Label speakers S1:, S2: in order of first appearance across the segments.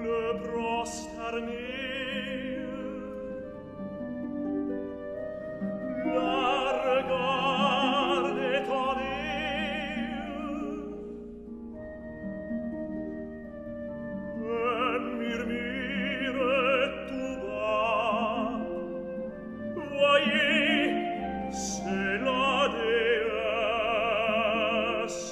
S1: le prosterner. La regarde étonnée et murmure tout bas: voyez, c'est la déesse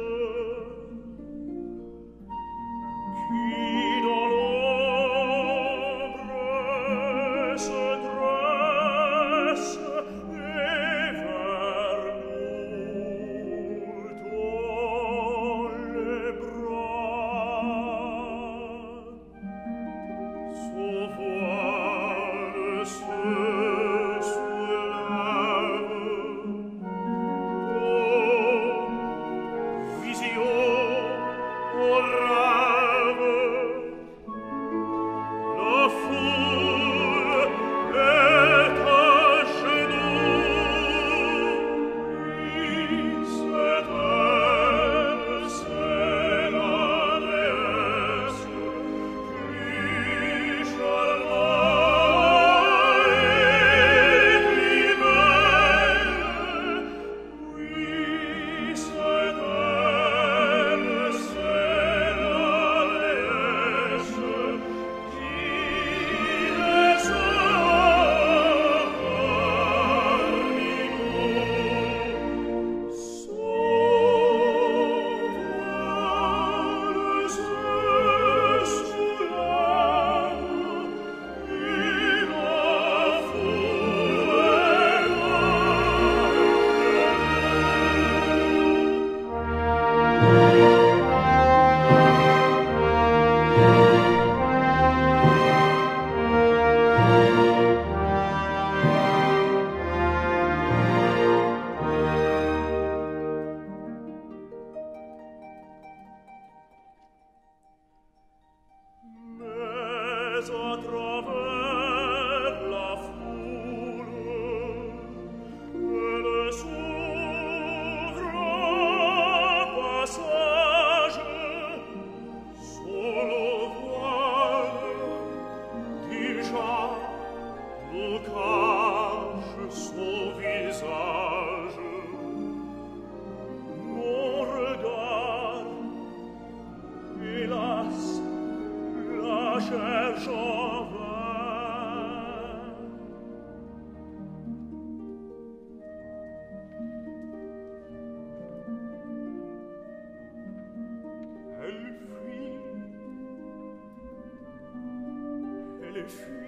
S1: qui dans l'ombre se dresse et vers nous tend les bras. Son voile se soulève. Oh, vision, oh rêve, la foule est à genoux. Oui, c'est elle, c'est la déesse, plus charmante et plus belle. Oui, c'est elle, c'est la déesse qui les a parmi nous. Son voile se soulève et la foule est mais à travers la foule, elle s'ouvre un passage. Sous le voile, déjà, nous cache son visage. Mon regard, hélas, la cherche en vain. Elle fuit,